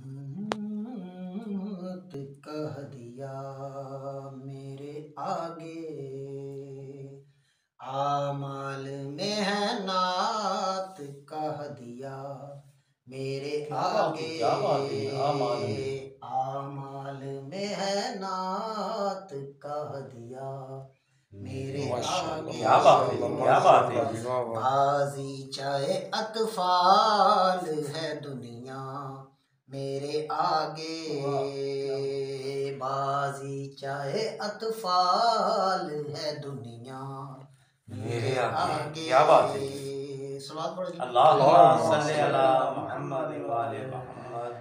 कह दिया मेरे आगे, आमाल में है नात कह दिया मेरे आगे, आमाल में है नात कह दिया मेरे आगे। क्या बात है, क्या बात है। बाजी चाहे अतफाल है दुनिया मेरे आगे, बाजी चाहे अतफाल है दुनिया मेरे आगे। क्या बात है। सलात पढ़ ली। अल्लाहुम्मा सल्ली अला मुहम्मद व आले मुहम्मद।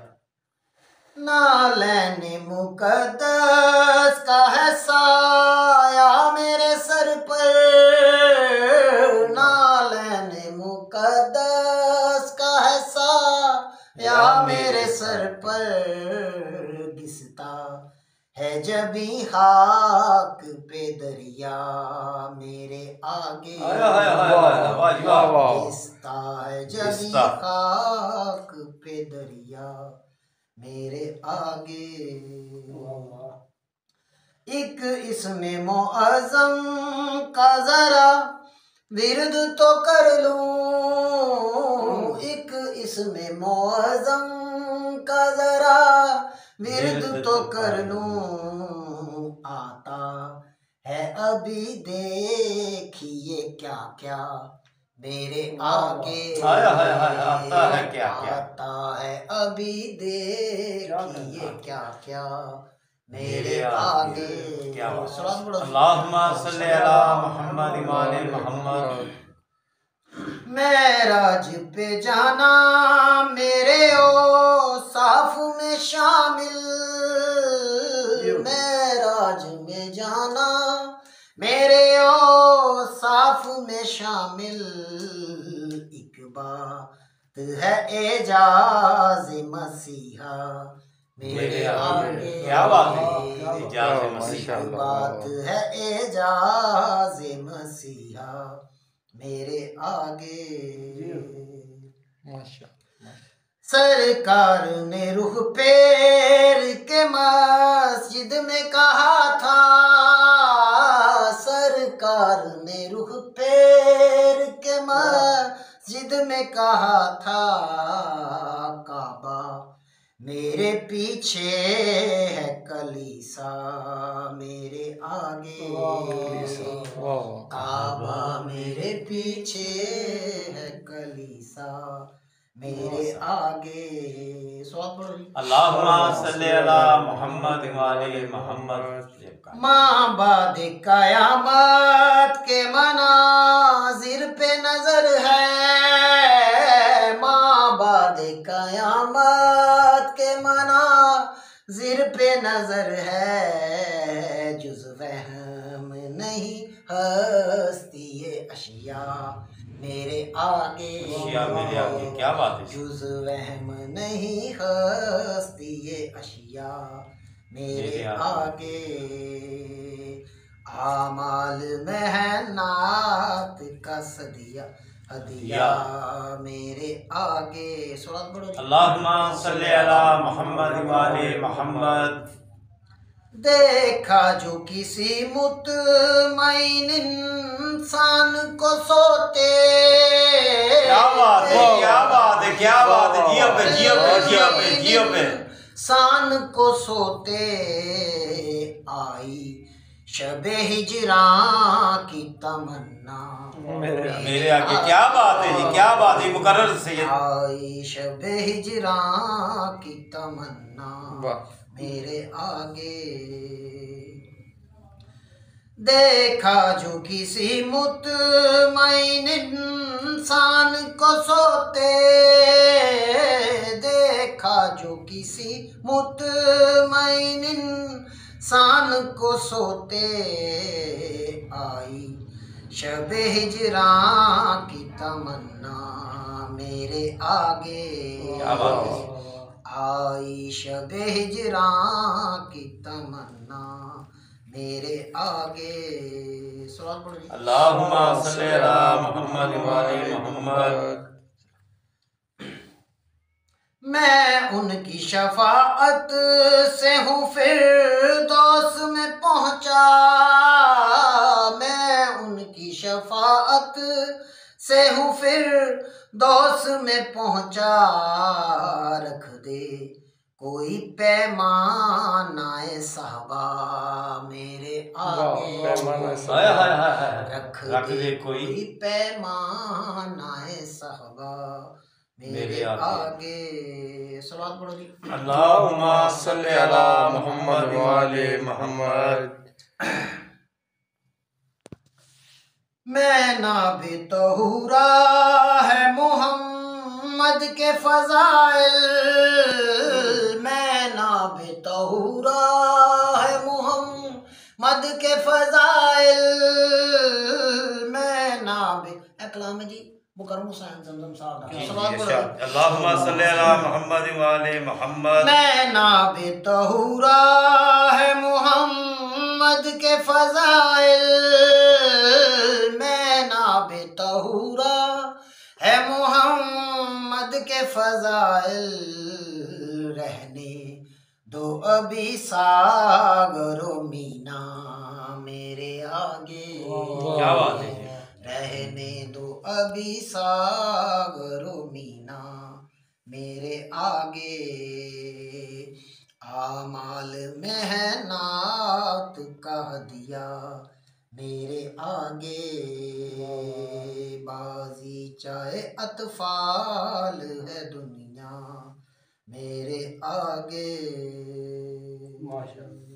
नालैन मुकद्दस का है साया मेरे सर पर, नालैन मुकद्दस का है साया मेरे सर पर, दिसता है जबी खाक पे दरिया मेरे आगे, दिसता है जबी खाक पे दरिया मेरे आगे। एक इसमें मुअज़्ज़म का जरा विरद तो कर लूं, एक इसमें मुअज़्ज़म का जरा विरद तो कर लूं, आता है अभी देखिए क्या क्या मेरे आगे, आता है क्या क्या, आता है अभी देखिए क्या क्या मेरे आगे। अल्लाहुम्मा सल्ली अला मुहम्मद व आले मुहम्मद। मेराज पे जाना मेरे ओ साफ में शामिल, मेराज में जाना मेरे ओ साफ में शामिल, एक बात है एजाज मसीहा मेरे आगे। क्या बात है, एजाज मसीहा। एक बात है एजाज मसीहा मेरे आगे। सरकार ने रुख पेर के मस्जिद में कहा था, सरकार ने रुख पेर के मस्जिद में कहा था, काबा मेरे पीछे है कलीसा मेरे आगे, काबा मेरे पीछे है कलीसा मेरे आगे। अल्लाहुम्मा सल्ली अला मुहम्मद व आले मुहम्मद। माँ बाद कयामत के मनाजिर पे नजर है, माँ बाद कयामत के मनाजिर पे नजर है, जुज़ वहम नहीं हस्ती ये अशिया मेरे आगे, मेरे आगे। क्या बात है। जुज़ वहम नहीं हस्ती ये अशिया मेरे आगे, आमाल में है नात का सदिया हदिया मेरे आगे। अल्लाहुम्मा सल्ली अला मुहम्मद व आले मुहम्मद। देखा जो किसी मुतमईन इंसान को सोते, क्या बात है, क्या बात है, क्या बात है। जियो पे, जियो पे, जियो पे, जियो पे। इंसान को सोते आई शबे हिजरां की तमन्ना मेरे आगे। क्या बात है जी, क्या बात है। मुकर्रर से आई शबे हिजरां की तमन्ना मेरे आगे। देखा जो किसी मुतमईन इंसान को सोते, देखा जो किसी मुतमईन इंसान को सोते, आई शबे हिजरां की तमन्ना मेरे आगे, आई शबे हिजरां की तमन्ना मेरे आगे। अल्लाहुम्मा सल्ली अला मुहम्मद व आले मुहम्मद। मैं उनकी शफाअत से हूँ फिरदौस में पहुँचा, मैं उनकी शफाअत से हूँ फिरदौस में पहुँचा। रख दे कोई पैमानाए साहबा मेरे आगे, रख दे कोई पैमानाए साहबा मेरे आगे। सलावत पढ़ो जी। अल्लाहुम्मा सल्ली अला मुहम्मद व आले मुहम्मद। मैं नाबे तहूरा है मोहम्मद के फजाइल, मैं नाबे तहूरा है मोहम्मद के फजाइल, मैं नाबे कलाम जी मुकर्रम हुसैन ज़मज़म साहब। अल्लाहुम्मा सल्ली अला मुहम्मद व आले मुहम्मद। मैं नाबे तहूरा है मोहम्मद के फजाइल, मैं नाबे तहूरा है मोहम्मद के फजाइल। रहने दो अभी सागरो मीना मेरे आगे, क्या बात है। रहने दो अभी सागरो मीना मेरे आगे। आमाल मेहनत का दिया मेरे आगे, बाजी चाहे अतफाल है दुनिया मेरे आगे। माशाअल्लाह।